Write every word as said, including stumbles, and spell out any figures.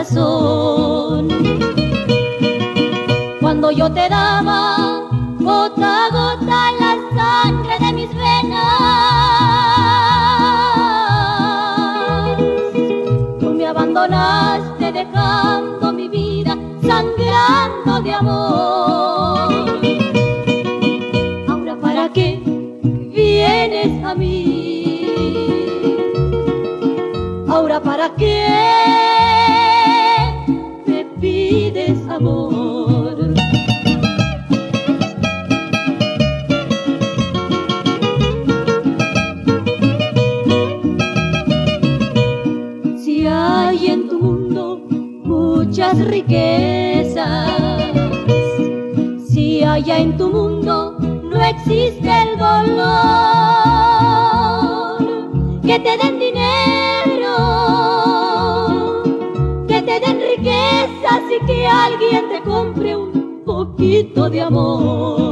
corazón. Cuando yo te daba gota a gota la sangre de mis venas, tú me abandonaste dejando mi vida sangrando de amor. Ahora ¿para qué vienes a mí? Ahora ¿para qué me pides amor? Si hay en tu mundo muchas riquezas, si allá en tu mundo no existe el dolor, que te den dinero, que te den riquezas y que alguien te compre un poquito de amor.